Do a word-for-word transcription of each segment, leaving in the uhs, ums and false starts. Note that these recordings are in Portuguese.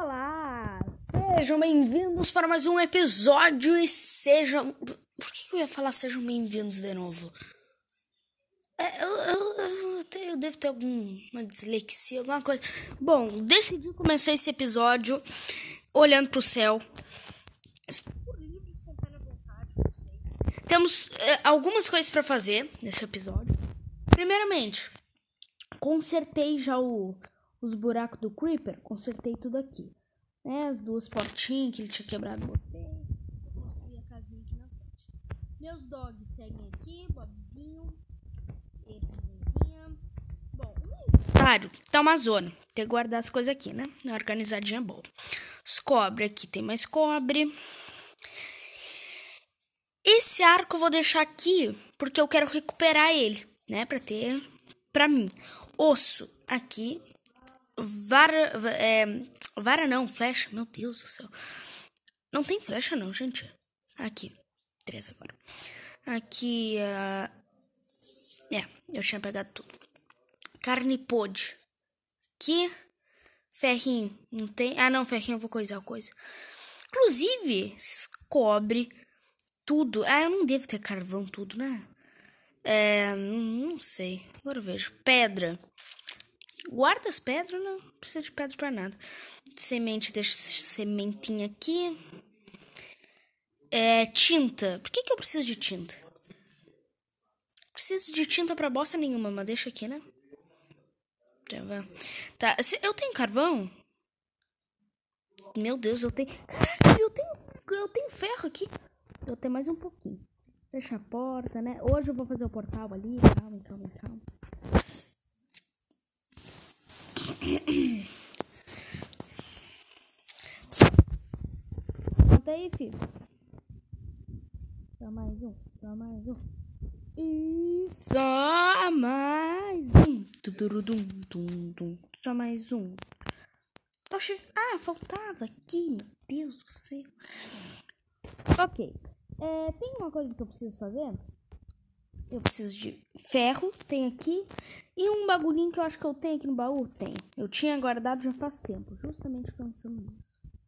Olá! Sejam bem-vindos para mais um episódio e sejam... Por que, que eu ia falar sejam bem-vindos de novo? É, eu, eu, eu, eu devo ter alguma dislexia, alguma coisa. Bom, decidi começar esse episódio olhando pro céu. Por livre, espontânea vontade, não sei. Temos é, algumas coisas para fazer nesse episódio. Primeiramente, consertei já o... os buracos do Creeper, consertei tudo aqui, né? As duas portinhas que ele tinha quebrado, botei. Eu construí a casinha aqui na frente. Meus dogs seguem aqui, Bobzinho, Erizinha. Bom, o inventário tá uma zona. Tem que guardar as coisas aqui, né? Organizadinha boa. Os cobre aqui, tem mais cobre. Esse arco eu vou deixar aqui porque eu quero recuperar ele, né? Pra ter pra mim. Osso aqui. Vara, é, vara não, flecha, meu Deus do céu. Não tem flecha não, gente. Aqui, três agora. Aqui, uh, é, eu tinha pegado tudo. Carne podre. Aqui, ferrinho, não tem? Ah não, ferrinho eu vou coisar coisa. Inclusive, esses cobre, tudo. Ah, eu não devo ter carvão tudo, né? É, não sei, agora eu vejo. Pedra. Guarda as pedras, não precisa de pedra pra nada. Semente, deixa sementinha aqui. É, tinta. Por que que eu preciso de tinta? Preciso de tinta pra bosta nenhuma, mas deixa aqui, né? Tá, eu tenho carvão? Meu Deus, eu tenho... Eu tenho, eu tenho ferro aqui. Eu tenho mais um pouquinho. Fecha a porta, né? Hoje eu vou fazer o portal ali. Calma, calma, calma. Conta aí, filho. Só mais um, só mais um. E só mais um. Só mais um. Oxi. Ah, faltava aqui, meu Deus do céu. Ok. É, tem uma coisa que eu preciso fazer. Eu preciso de ferro, tem aqui. E um bagulhinho que eu acho que eu tenho aqui no baú, tem. Eu tinha guardado já faz tempo, justamente pensando nisso.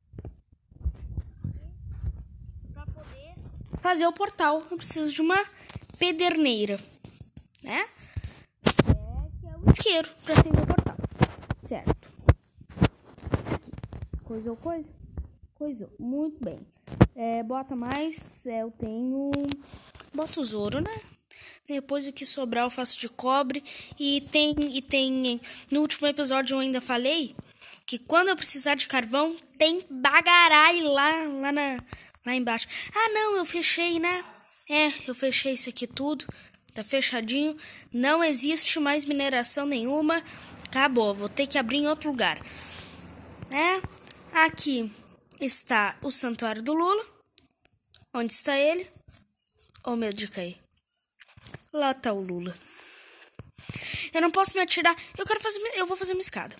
Pra poder fazer o portal, eu preciso de uma pederneira, né? É, que é o isqueiro pra ter o portal, certo? Aqui, coisou coisa? Coisou, muito bem. É, bota mais, é, eu tenho... Bota os ouro, né? Depois o que sobrar eu faço de cobre. E tem, e tem... No último episódio eu ainda falei que quando eu precisar de carvão, tem bagarai lá, lá, na, lá embaixo. Ah, não, eu fechei, né? É, eu fechei isso aqui tudo. Tá fechadinho. Não existe mais mineração nenhuma. Acabou, vou ter que abrir em outro lugar. É, aqui está o santuário do Lula. Onde está ele? Oh, medo de cair. Lá tá o Lula. Eu não posso me atirar. Eu quero fazer. Eu vou fazer uma escada.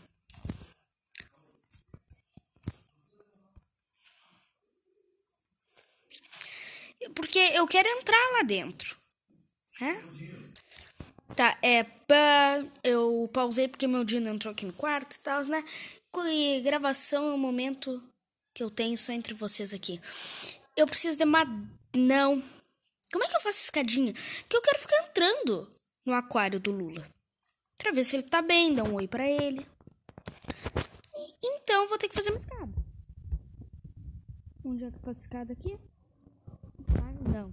Porque eu quero entrar lá dentro. Né? Tá, é. Pá, eu pausei porque meu Dino entrou aqui no quarto e tal, né? E gravação é o momento que eu tenho só entre vocês aqui. Eu preciso de uma. Não. Como é que eu faço escadinha? Porque eu quero ficar entrando no aquário do Lula. Pra ver se ele tá bem, dar um oi pra ele. E, então eu vou ter que fazer uma escada. Onde é que eu faço escada aqui? Ah, não.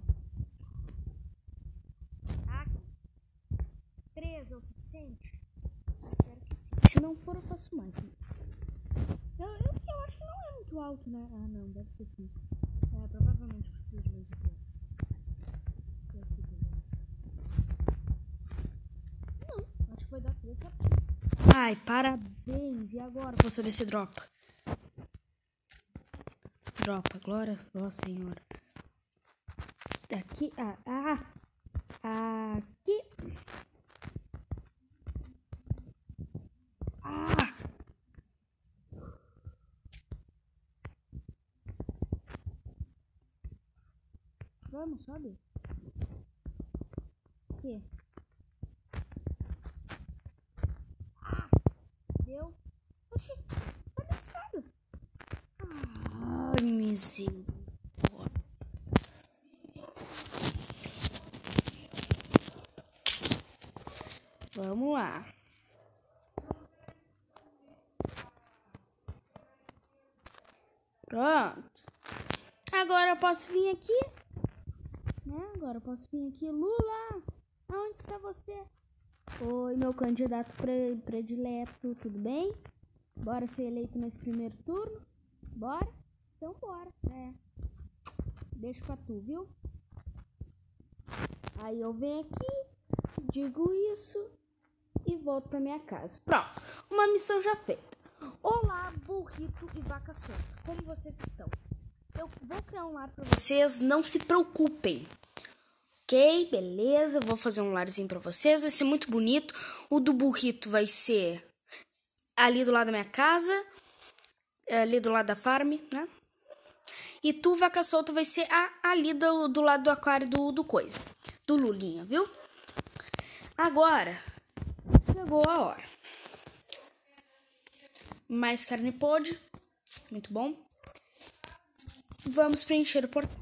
Aqui. Três é o suficiente? Espero que sim. Se não for, eu faço mais. Né? Eu, eu, eu acho que não é muito alto, né? Ah, não, deve ser sim. É, provavelmente preciso de mais de duas. Não, acho que vai dar três certinho. Ai, parabéns. E agora pra saber se dropa? Dropa, glória, ó senhora. Aqui, ah, ah, aqui. Ah! Vamos, sobe. Aqui. Ah! Deu. Oxi, cadê a escada? misericórdia. Vamos lá. Pronto. Agora eu posso vir aqui. Né? Agora eu posso vir aqui. Lula, aonde está você? Oi, meu candidato pre- predileto, tudo bem? Bora ser eleito nesse primeiro turno? Bora? Então bora. É. Beijo pra tu, viu? Aí eu venho aqui, digo isso e volto pra minha casa. Pronto, uma missão já feita. Olá, burrito e vaca solta. Como vocês estão? Eu vou criar um lar pra vocês, não se preocupem. Ok, beleza, vou fazer um larzinho pra vocês, vai ser muito bonito. O do burrito vai ser ali do lado da minha casa, ali do lado da farm, né? E tu, vaca solta, vai ser a, ali do, do lado do aquário do, do coisa, do Lulinha, viu? Agora, chegou a hora. Mais carne pode, muito bom. Vamos preencher o portão.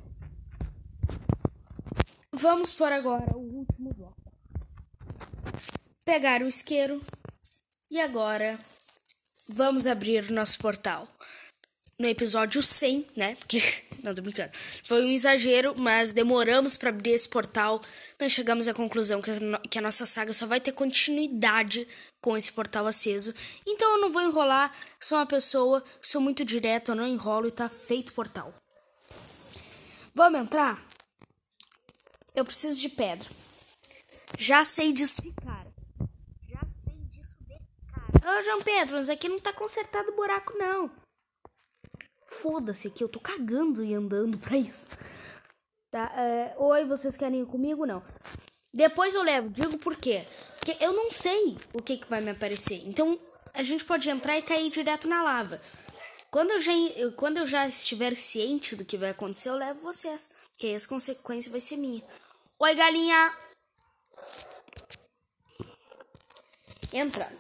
Vamos por agora o último bloco. Pegar o isqueiro. E agora vamos abrir o nosso portal. No episódio cem, né? Porque, não, tô brincando. Foi um exagero, mas demoramos para abrir esse portal. Mas chegamos à conclusão que a, que a nossa saga só vai ter continuidade com esse portal aceso. Então eu não vou enrolar. Sou uma pessoa, sou muito direta, eu não enrolo e tá feito o portal. Vamos entrar? Eu preciso de pedra. Já sei disso de cara. Já sei disso de cara. Ô, João Pedro, mas aqui não tá consertado o buraco, não. Foda-se aqui, eu tô cagando e andando pra isso. Tá, é, oi, vocês querem ir comigo? Não. Depois eu levo, digo por quê. Porque eu não sei o que, que vai me aparecer. Então, a gente pode entrar e cair direto na lava. Quando eu já, quando eu já estiver ciente do que vai acontecer, eu levo vocês. Que aí as consequências vai ser minha. Oi, galinha! Entrando.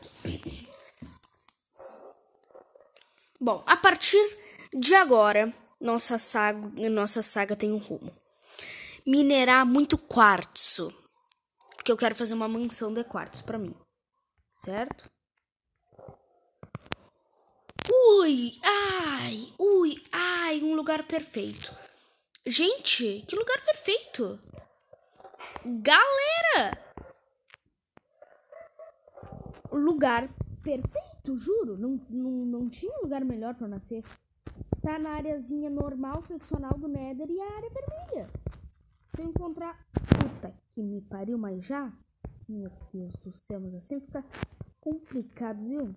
Bom, a partir de agora, nossa saga, nossa saga tem um rumo. Minerar muito quartzo. Porque eu quero fazer uma mansão de quartzo pra mim. Certo? Ui, ai, ui, ai, um lugar perfeito. Gente, que lugar perfeito. Galera! Lugar perfeito, juro. Não, não, não tinha lugar melhor pra nascer. Tá na areazinha normal, tradicional do Nether e a área vermelha. Se eu encontrar... Puta que me pariu, mas já? Meu Deus do céu, mas assim fica complicado, viu?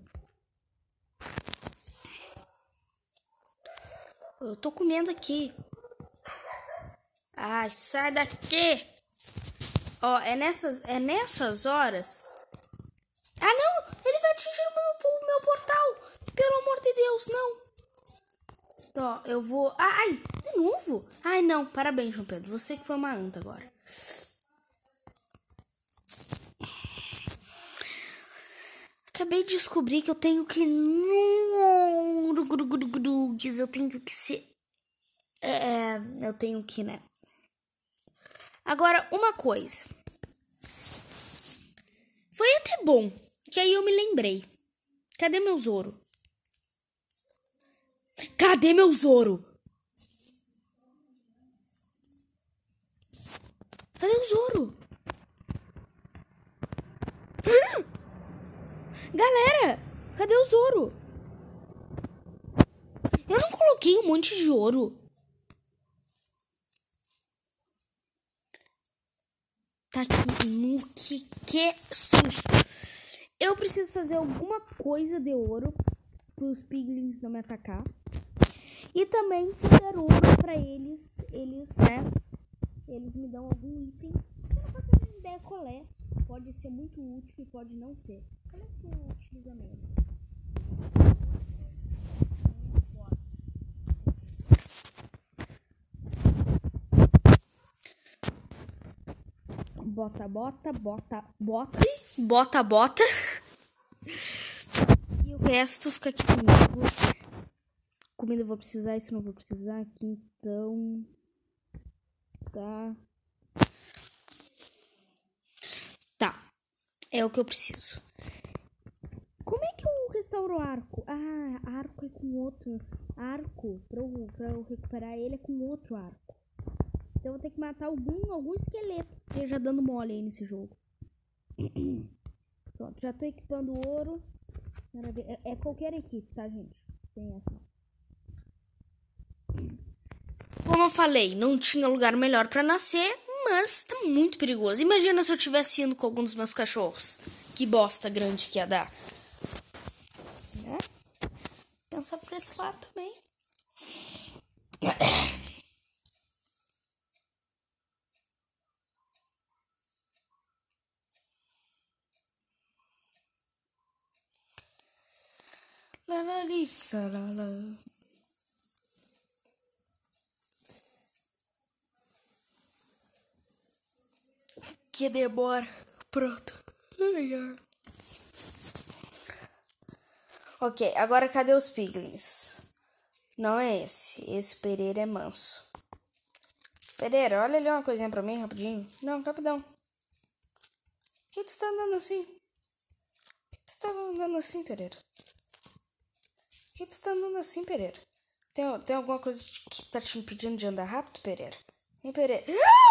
Eu tô comendo aqui. Ai, sai daqui! Ó, é nessas, é nessas horas... Ah, não! Ele vai atingir o meu, o meu portal! Pelo amor de Deus, não! Ó, eu vou... Ai, de novo? Ai, não. Parabéns, João Pedro. Você que foi uma anta agora. Acabei de descobrir que eu tenho que... Eu tenho que ser... É, eu tenho que, né? Agora, uma coisa. Foi até bom, que aí eu me lembrei. Cadê meu Zoro? Cadê meu Zoro? Cadê o Zoro? Galera, cadê o Zoro? Eu não coloquei um monte de ouro. Tá aqui no que que susto. Eu preciso fazer alguma coisa de ouro pros piglins não me atacar. E também se der ouro pra eles, eles, né? Eles me dão algum item. Eu não faço a ideia qual é. Pode ser muito útil e pode não ser. Qual é que eu utilizo menos? Bota, bota, bota, bota. Bota, bota. E o resto fica aqui comigo. comida eu vou precisar, isso não vou precisar aqui, então... Tá. Tá. É o que eu preciso. Como é que eu restauro o arco? Ah, arco é com outro. Arco, pra eu, pra eu recuperar ele, é com outro arco. Então eu vou ter que matar algum, algum esqueleto que esteja dando mole aí nesse jogo. Pronto, já tô equipando o ouro. É, é qualquer equipe, tá, gente? Tem essa. Como eu falei, não tinha lugar melhor pra nascer, mas tá muito perigoso. Imagina se eu tivesse indo com algum dos meus cachorros. Que bosta grande que ia dar. Né? Pensar por esse lado também. Lá, lá, li, lá, lá, lá. Que demora. Pronto. Ai, ai. Ok, agora cadê os piglins? Não é esse. Esse Pereira é manso. Pereira, olha ali uma coisinha pra mim, rapidinho. Não, rapidão. Por que tu tá andando assim? Por que tu tá andando assim, Pereira? Por que tu tá andando assim, Pereira? Tem, tem alguma coisa que tá te impedindo de andar rápido, Pereira? Hein, Pereira?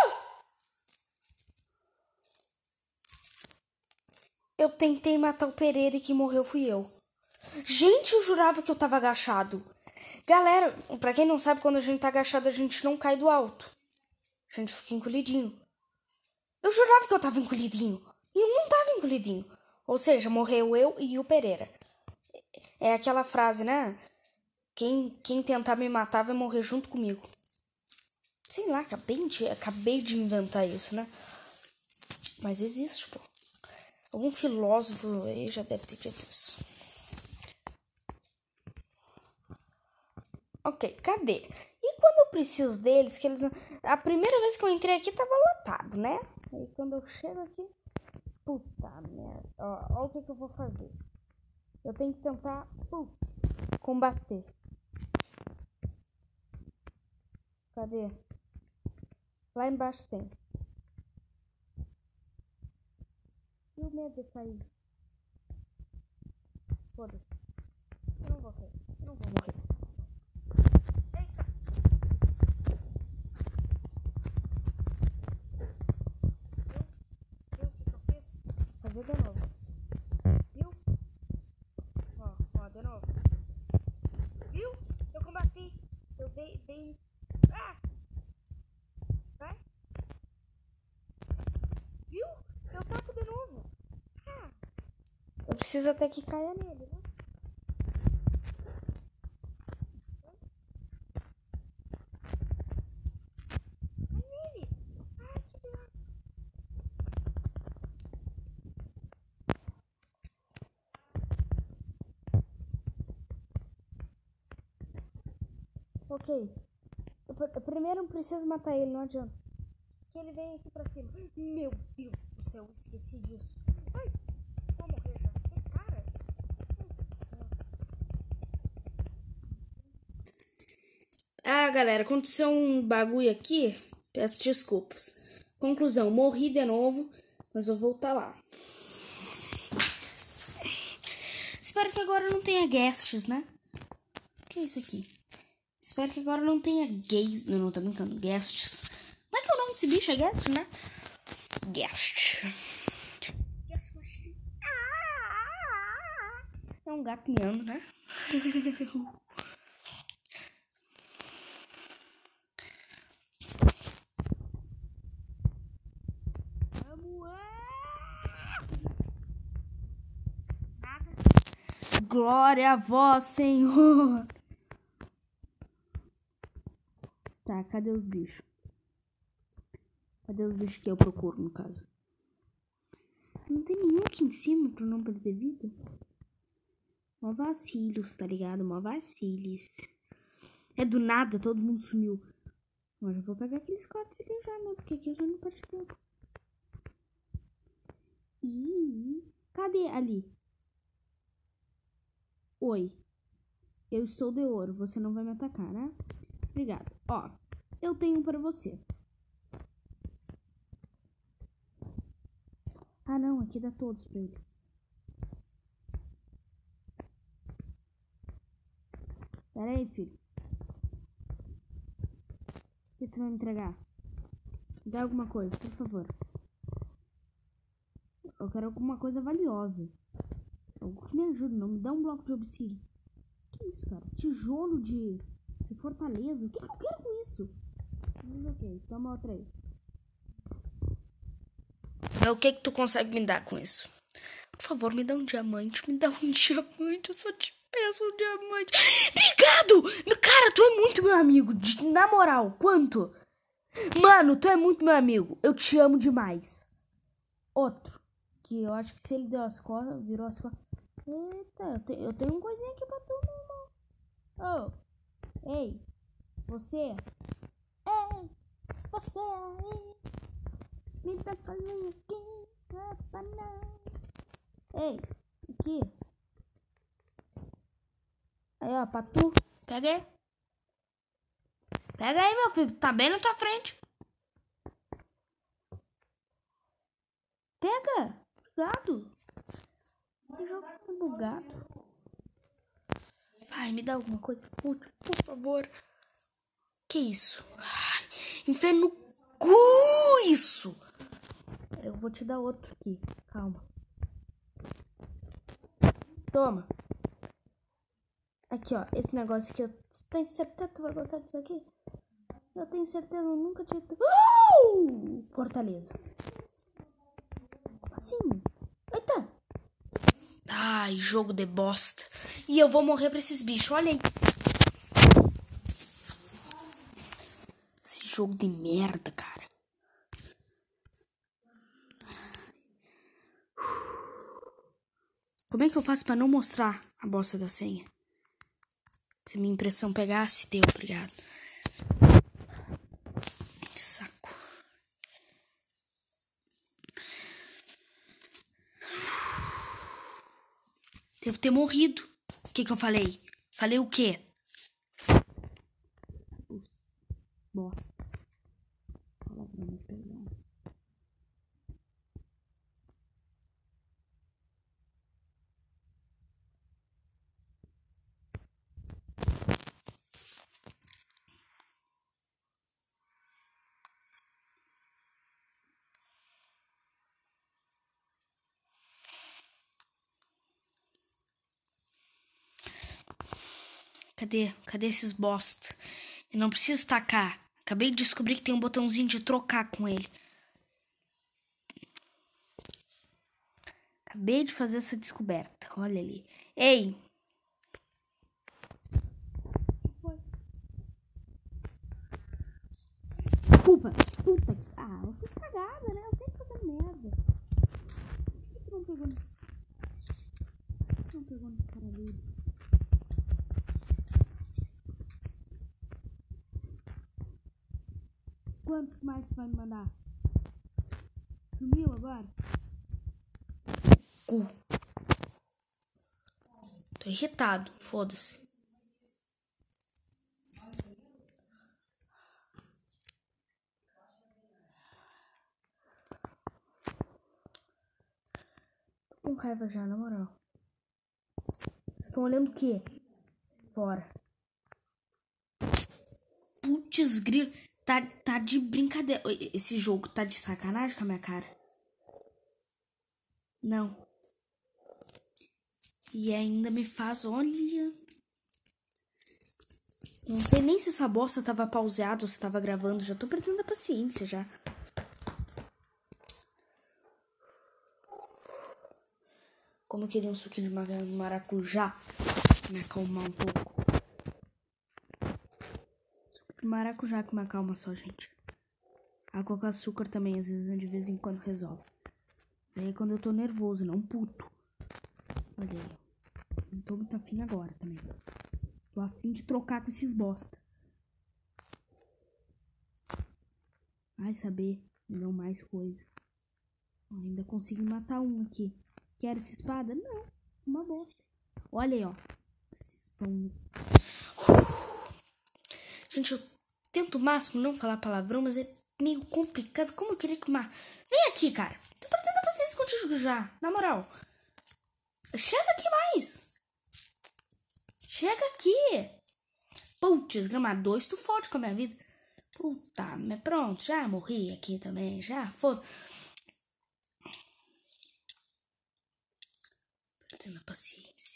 Eu tentei matar o Pereira e quem morreu fui eu. Gente, eu jurava que eu tava agachado. Galera, pra quem não sabe, quando a gente tá agachado, a gente não cai do alto. A gente fica encolhidinho. Eu jurava que eu tava encolhidinho. E eu não tava encolhidinho. Ou seja, morreu eu e o Pereira. É aquela frase, né? Quem, quem tentar me matar vai morrer junto comigo. Sei lá, acabei de, acabei de inventar isso, né? Mas existe, pô. Algum filósofo aí já deve ter dito isso. Ok, cadê? E quando eu preciso deles, que eles... A primeira vez que eu entrei aqui tava lotado, né? Aí quando eu chego aqui... Puta merda. Ó, ó o que, que eu vou fazer. Eu tenho que tentar... Puf, combater. Cadê? Lá embaixo tem. E o medo de cair? Foda-se. Eu não vou cair. Eu não vou morrer. Eita! Viu? Viu o que, que eu fiz? Vou fazer de novo. Viu? Ó, ó, de novo. Viu? Eu combati. Eu dei... dei... Ah! Vai. Viu? Eu taco de novo. Ah! Eu preciso até que caia nele, né? Cai nele. Ai, que legal. Ok. Eu, eu primeiro eu preciso matar ele, não adianta. Que ele vem aqui pra cima. Meu Deus do céu, esqueci disso. Ai, vou morrer já. Ai, cara. Nossa senhora. Ah, galera, aconteceu um bagulho aqui. Peço desculpas. Conclusão, morri de novo, mas eu vou voltar lá. Espero que agora não tenha guests, né? O que é isso aqui? Espero que agora não tenha gays. Não, não, tô brincando. Guests. Como é que é o nome desse bicho? É guest, né? Guest. É um gato miando, né? Vamos lá! Nada. Glória a vós, Senhor. Tá, cadê os bichos? Cadê os bichos que eu procuro, no caso? Não tem nenhum aqui em cima pra não perder vida? Mó vacilos, tá ligado? Mó vacilos. É do nada, todo mundo sumiu. Mas eu vou pegar aqueles quatro aqui já, né? Porque aqui eu já não perde tempo. Ih, cadê ali? Oi. Eu estou de ouro. Você não vai me atacar, né? Obrigado. Ó, eu tenho para você. Ah, não. Aqui dá todos pra ele. Pera aí, filho. O que tu vai me entregar? Me dá alguma coisa, por favor. Eu quero alguma coisa valiosa. Algo que me ajude, não me dá um bloco de obsidian. Que isso, cara? Tijolo de, de fortaleza. O que, que eu quero com isso? Ok, toma outra aí. O que que tu consegue me dar com isso? Por favor, me dá um diamante. Me dá um diamante. Eu só te peço um diamante. Obrigado! Meu cara, tu é muito meu amigo. De, na moral, quanto? Mano, tu é muito meu amigo. Eu te amo demais. Outro. Que eu acho que se ele deu as costas, virou as costas. Eita, eu, te, eu tenho um coisinha aqui pra tu, meu irmão. Oh, ei, você. Ei, você aí. Me dá coisinha aqui, não. Ei, aqui. Aí, ó, pra tu. Pega aí. Pega aí, meu filho. Tá bem na tua frente. Pega. Bugado. O jogo tá bugado. Ai, me dá alguma coisa. Por, por favor. Que isso? Ai, enfia no cu isso. Eu vou te dar outro aqui. Calma. Toma. Aqui, ó. Esse negócio aqui. Eu tenho certeza que tu vai gostar disso aqui. Eu tenho certeza. Eu nunca tinha... Uh! Fortaleza. Como assim? Eita. Ai, jogo de bosta. E eu vou morrer pra esses bichos. Olha aí. Esse jogo de merda, cara. Como é que eu faço pra não mostrar a bosta da senha? Se minha impressão pegasse, deu, obrigado. Que saco. Devo ter morrido. O que que eu falei? Falei o quê? Bosta. Palavrão, perdão. Cadê? Cadê esses bosta? Eu não preciso tacar. Acabei de descobrir que tem um botãozinho de trocar com ele. Acabei de fazer essa descoberta. Olha ali. Ei! Desculpa. Puta. Ah, eu fiz cagada, né? Eu sempre fazendo merda. Por que tu não pegou nesse... Por que não pegou nesse cara ali? Quantos mais você vai me mandar? Sumiu agora? Cu. Tô irritado. Foda-se. Tô com raiva já, na moral. Estão olhando o quê? Fora. Putz, grilo. Tá, tá de brincadeira. Esse jogo tá de sacanagem com a minha cara. Não. E ainda me faz, olha. Não sei nem se essa bosta tava pausada ou se tava gravando. Já tô perdendo a paciência já. Como eu queria um suquinho de maracujá. Me acalmar um pouco. Suco de maracujá que me acalma só, gente. Água com açúcar também, às vezes, de vez em quando resolve. Daí quando eu tô nervoso, não puto. Olha aí. Não tô muito afim agora também. Tô afim de trocar com esses bosta. Vai saber, me dão mais coisa. Ó, ainda consegui matar um aqui. Quero essa espada? Não, uma bosta. Olha aí, ó. Esses pão Gente, eu tento o máximo não falar palavrão, mas é meio complicado. Como eu queria que uma... Vem aqui, cara. Tô perdendo a paciência contigo já. Na moral. Chega aqui mais. Chega aqui. Putz, grama dois, tu fode com a minha vida. Puta, mas pronto, já morri aqui também. Já, foda. Perdendo a paciência.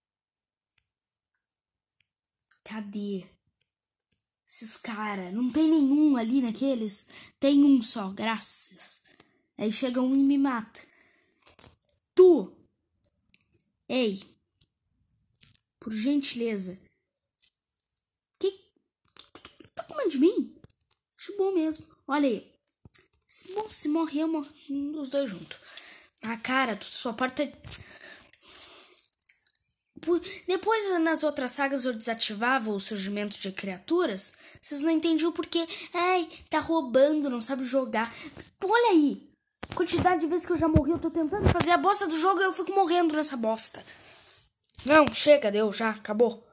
Cadê? Esses caras, não tem nenhum ali naqueles. Tem um só, graças. Aí chega um e me mata. Tu! Ei! Por gentileza. Que? Tá com medo de mim? Acho bom mesmo. Olha aí. Se, bom, se morrer, eu morro os dois juntos. Ah, cara, tu só pode ter... Depois, nas outras sagas, eu desativava o surgimento de criaturas. Vocês não entendiam o porquê. Ai, tá roubando, não sabe jogar. Olha aí. Quantidade de vezes que eu já morri, eu tô tentando fazer a bosta do jogo e eu fico morrendo nessa bosta. Não, chega, deu, já, acabou.